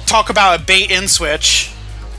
Talk about a bait and switch.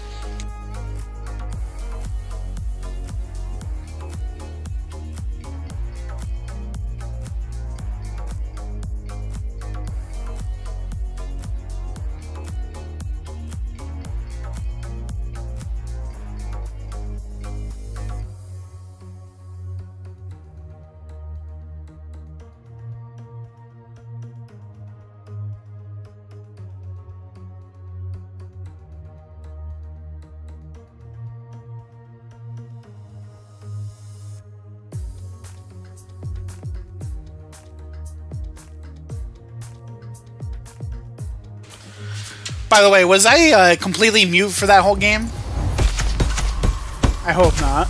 By the way, was I completely mute for that whole game? I hope not.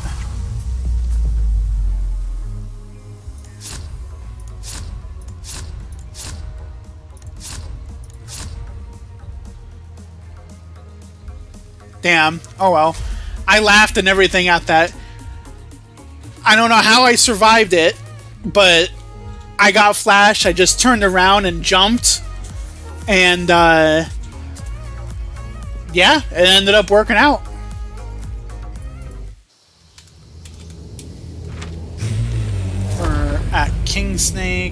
Damn. Oh well. I laughed and everything at that. I don't know how I survived it, but I got flashed. I just turned around and jumped. And, yeah, it ended up working out. We're at King Snake.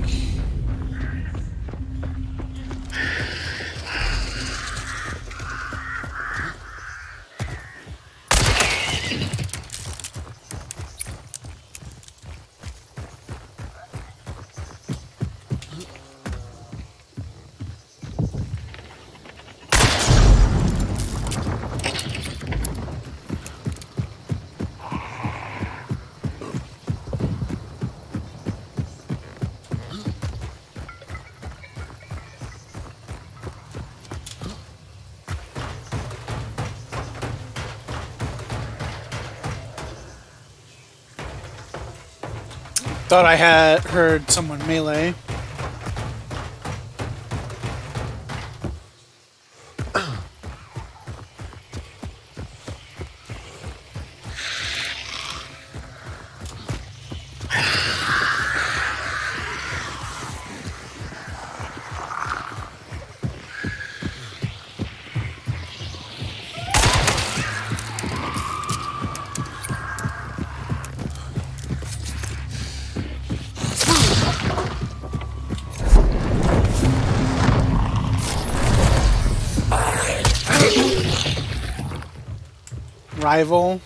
Thought I had heard someone melee. Rival,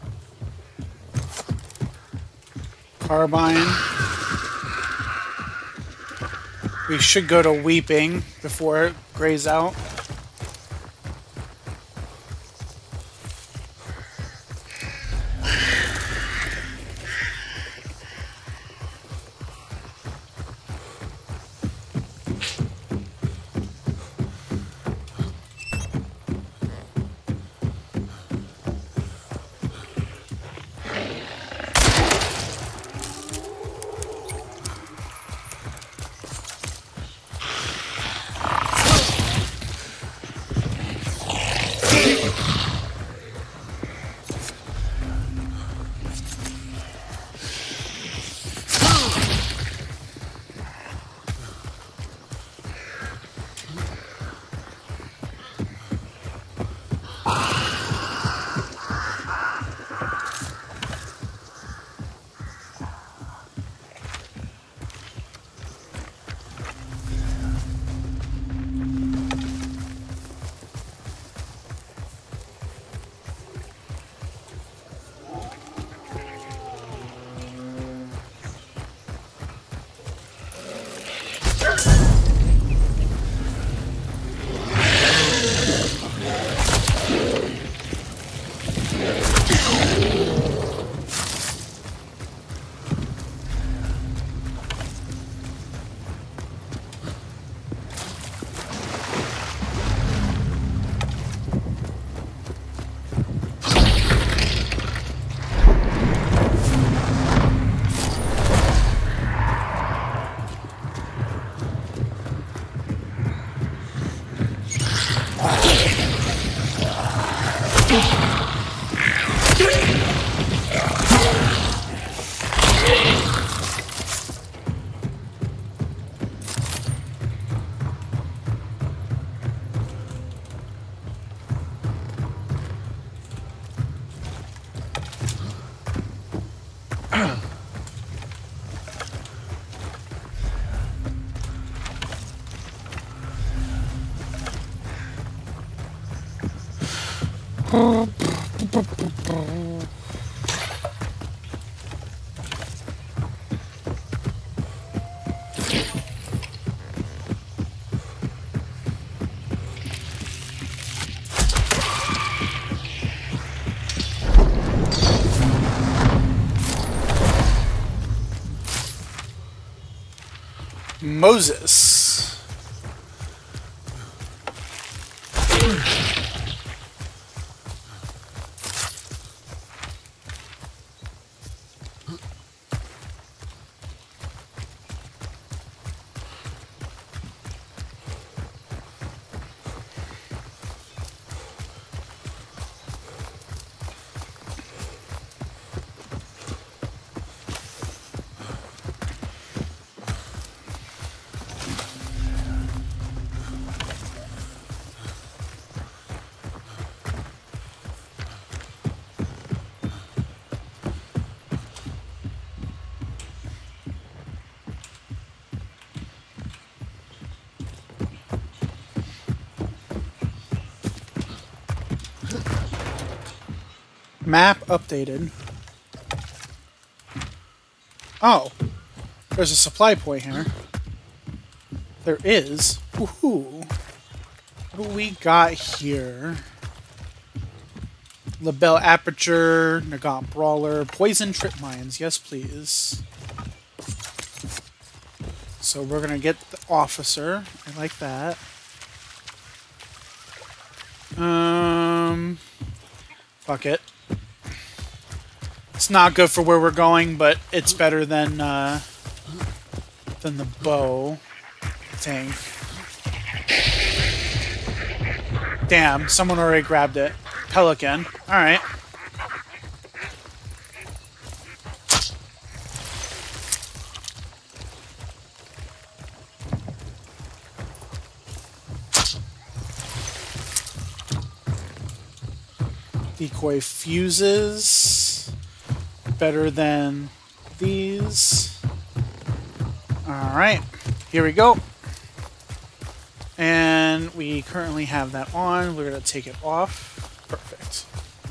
Carbine. We should go to Weeping before it grays out. Moses. Map updated. Oh, there's a supply point here. There is. Woohoo! What do we got here? Labelle Aperture, Nagant Brawler, Poison Trip Mines. Yes, please. So we're gonna get the Officer. I like that. Fuck it. It's not good for where we're going, but it's better than the bow, I think. Damn, someone already grabbed it. Pelican. Alright. Decoy fuses. Better than these. Alright. Here we go. And we currently have that on. We're going to take it off. Perfect.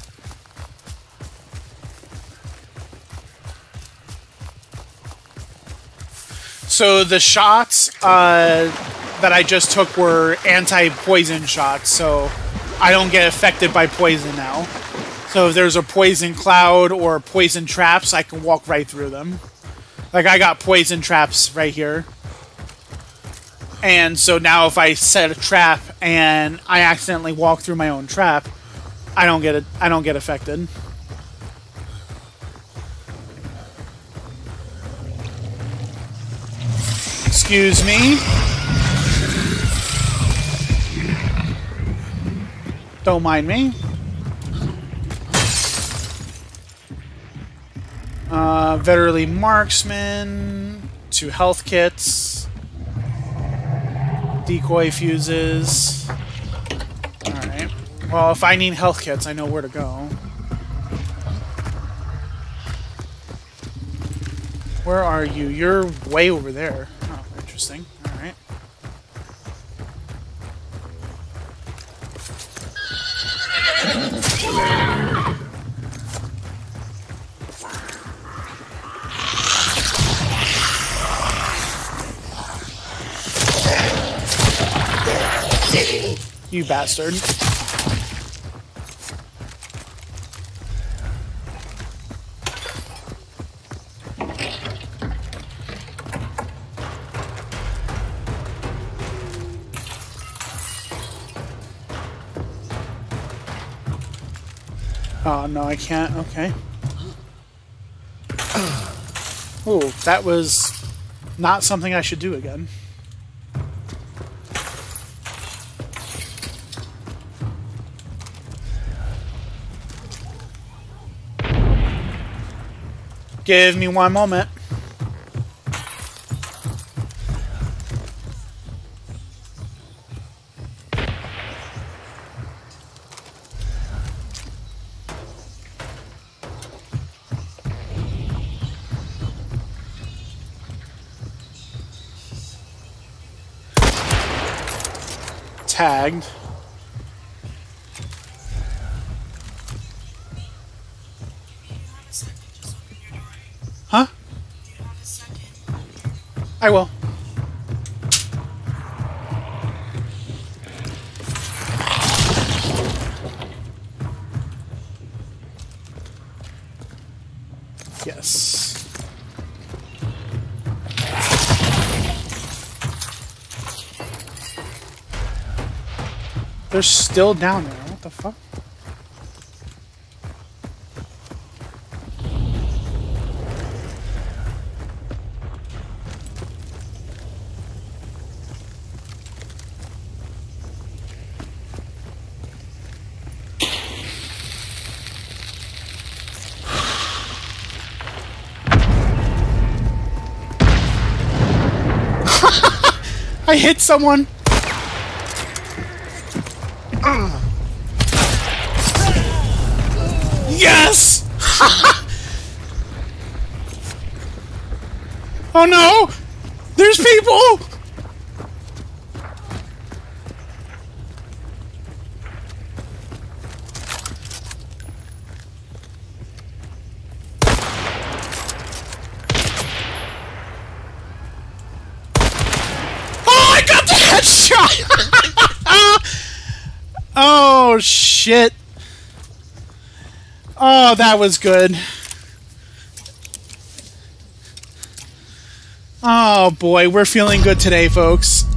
So the shots that I just took were anti-poison shots, so I don't get affected by poison now. So if there's a poison cloud or poison traps, I can walk right through them. Like, I got poison traps right here. And so now if I set a trap and I accidentally walk through my own trap, I don't get affected. Excuse me. Don't mind me. Veterinary Marksman, 2 health kits, decoy fuses. Alright. Well, if I need health kits, I know where to go. Where are you? You're way over there. Oh, interesting. Alright. You bastard. Oh, no, I can't. Okay. Ooh, that was not something I should do again. Give me one moment. Tagged. Huh? I will. Yes. They're still down there. What the fuck? I hit someone! Yes! Oh no! There's people! Headshot! Oh shit. Oh, that was good. Oh boy, we're feeling good today, folks.